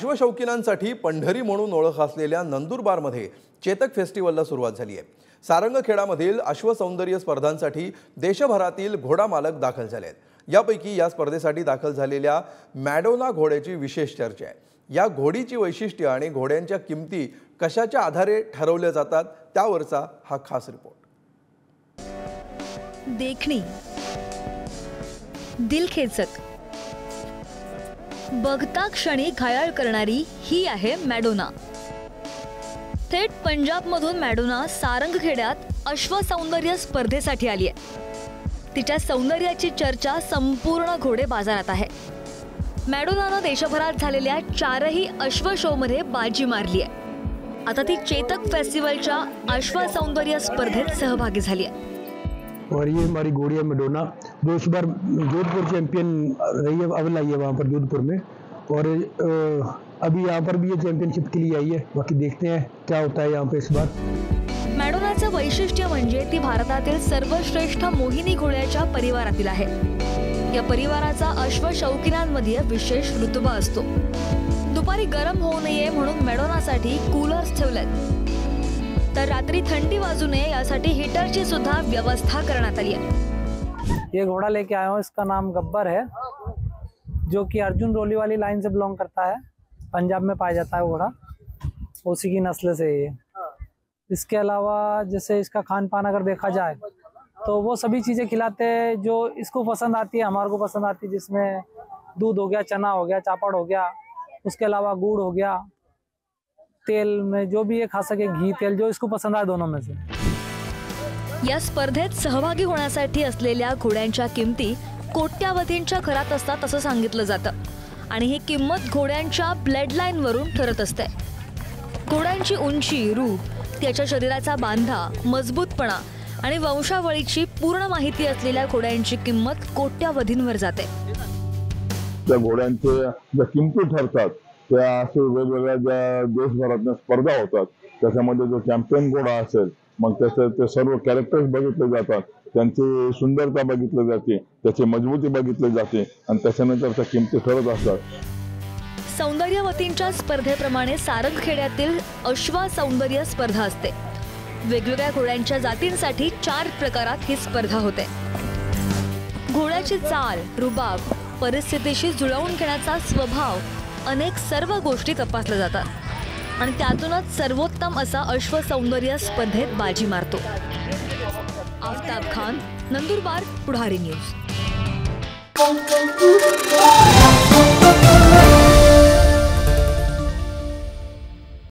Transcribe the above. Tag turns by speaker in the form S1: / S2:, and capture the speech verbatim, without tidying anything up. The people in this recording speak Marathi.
S1: अश्वशौकीनांसाठी पंढरी म्हणून ओळख असलेल्या नंदुरबारमध्ये चेतक फेस्टिवलला सुरुवात झाली आहे। सारंगखेडामधील अश्वसौंदर्य स्पर्धांसाठी देशभरातील घोडा मालक दाखल झाले आहेत। यापैकी या स्पर्धेसाठी दाखल झालेल्या मॅडोना घोड्याची विशेष चर्चा आहे। या घोडीची वैशिष्ट्ये आणि घोड्यांच्या किमती कशाच्या आधारे ठरवल्या जातात त्यावरचा हा खास रिपोर्ट।
S2: देखणी, दिलखेचक, बघता क्षणी घायाळ करणारी ही आहे मॅडोना। थेट पंजाबमधून मॅडोना सारंगखेड्यात अश्वसौंदर्य स्पर्धेसाठी आली आहे। तिच्या सौंदर्याची चर्चा संपूर्ण घोडे बाजारात आहे। मॅडोनानं देशभरात झालेल्या चारही अश्व शोमध्ये बाजी मारली आहे। आता ती चेतक फेस्टिवलच्या अश्वसौंदर्य स्पर्धेत सहभागी झाली आहे।
S3: और ये हमारी घोड़ी है मॅडोना, जो इस बार जोधपुर चैंपियन रही है, अव्वल आई है वहाँ पर जोधपुर में। और अभी यहाँ पर भी ये चैंपियनशिप के लिए आई है। बाकी देखते हैं क्या होता है यहाँ पे इस बार।
S2: मॅडोनाचं वैशिष्ट्य म्हणजे ती भारतातील सर्वश्रेष्ठ मोहिनी घोड्याच्या परिवारातील आहे। या परिवाराचा अश्वशौकीनांमध्ये विशेष रुतबा असतो। दुपारी गरम होऊ नये म्हणून मॅडोनासाठी कूलर्स ठेवलेत, तर रात्री थंडी वाजू नये यासाठी हीटरची सुद्धा व्यवस्था करण्यात आली आहे।
S4: ये घोड़ा लेके आया हूँ, इसका नाम गब्बर है, जो कि अर्जुन रोली वाली लाइन से बिलोंग करता है। पंजाब में पाया जाता है घोड़ा, उसी की नस्ल से ये। इसके अलावा जैसे इसका खान पान अगर देखा जाए तो वो सभी चीज़ें खिलाते हैं जो इसको पसंद आती है, हमारे को पसंद आती है, जिसमें दूध हो गया, चना हो गया, चापड़ हो गया, उसके अलावा गुड़ हो गया, तेल में जो भी ये खा सके, घी तेल जो इसको पसंद आए दोनों में से।
S2: या स्पर्धेत सहभागी होण्यासाठी असलेल्या घोड्यांच्या किमती कोट्यावधींच्या घरात असतात असं सांगितलं जातं आणि ही किंमत घोड्यांच्या ब्लड लाईन वरून ठरत असते। घोड्यांची उंची, रूप, त्याच्या शरीराचा बांधा, मजबूतपणा आणि वंशावळीची पूर्ण माहिती असलेल्या घोड्यांची किंमत कोट्यावधींवर जाते।
S5: त्या घोड्यांचे ज्या किमती ठरतात त्या असे वेगवेगळ्या ज्या देशभरातल्या स्पर्धा होतात, त्याच्यामध्ये जो चॅम्पियन घोडा असेल मग त्याचे ते सर्व कॅरेक्टर्स बघितले जातात, त्यांची सुंदरता बघितली जाते, त्याची मजबूती बघितली जाते आणि त्याच्यानंतर त्या किमती ठरत असतात।
S2: सौंदर्यवतींच्या स्पर्धेप्रमाणे सारंगखेड्यातील अश्व सौंदर्य स्पर्धा असते। वेगवेगळ्या घोड्यांच्या जातींसाठी चार प्रकारात ही स्पर्धा होते। घोड्याची चाल, रुबाब, परिस्थितीशी जुळवून घेण्याचा स्वभाव, अनेक सर्व गोष्टी तपासल्या जातात आणि त्यातूनच सर्वोत्तम असा अश्व सौंदर्य स्पर्धेत बाजी मारतो। आफ्ताब खान, नंदुरबार, पुढारी न्यूज।